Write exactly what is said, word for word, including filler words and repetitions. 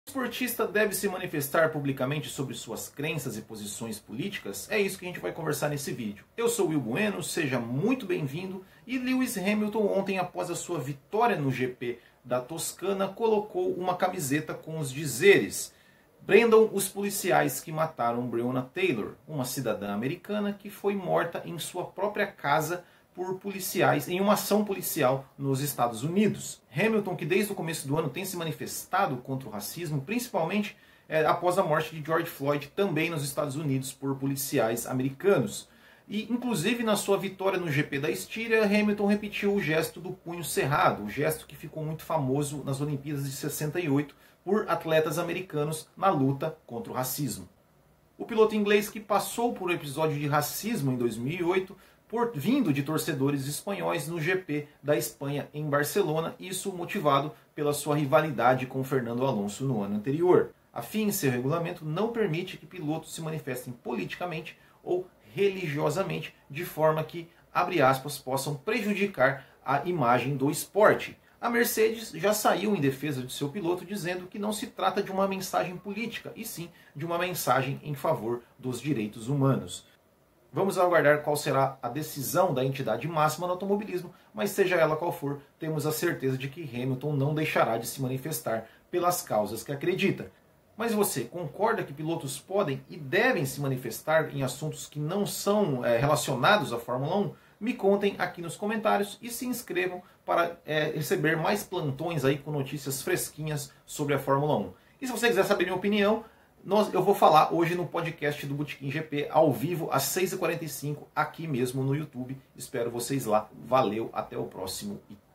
O esportista deve se manifestar publicamente sobre suas crenças e posições políticas? É isso que a gente vai conversar nesse vídeo. Eu sou o Will Bueno, seja muito bem-vindo. E Lewis Hamilton ontem, após a sua vitória no G P da Toscana, colocou uma camiseta com os dizeres: prendam os policiais que mataram Breonna Taylor, uma cidadã americana que foi morta em sua própria casa por policiais em uma ação policial nos Estados Unidos. Hamilton, que desde o começo do ano tem se manifestado contra o racismo, principalmente é, após a morte de George Floyd, também nos Estados Unidos, por policiais americanos. E, inclusive, na sua vitória no G P da Estíria, Hamilton repetiu o gesto do punho cerrado, o gesto que ficou muito famoso nas Olimpíadas de sessenta e oito por atletas americanos na luta contra o racismo. O piloto inglês, que passou por um episódio de racismo em dois mil e oito, por, vindo de torcedores espanhóis no G P da Espanha em Barcelona, isso motivado pela sua rivalidade com Fernando Alonso no ano anterior. A FIA, em seu regulamento, não permite que pilotos se manifestem politicamente ou religiosamente de forma que, abre aspas, possam prejudicar a imagem do esporte. A Mercedes já saiu em defesa de seu piloto, dizendo que não se trata de uma mensagem política, e sim de uma mensagem em favor dos direitos humanos. Vamos aguardar qual será a decisão da entidade máxima no automobilismo, mas seja ela qual for, temos a certeza de que Hamilton não deixará de se manifestar pelas causas que acredita. Mas você concorda que pilotos podem e devem se manifestar em assuntos que não são é, relacionados à Fórmula um? Me contem aqui nos comentários e se inscrevam para é, receber mais plantões aí com notícias fresquinhas sobre a Fórmula um. E se você quiser saber minha opinião, nós, eu vou falar hoje no podcast do Botequim G P, ao vivo, às seis e quarenta e cinco, aqui mesmo no YouTube. Espero vocês lá. Valeu, até o próximo e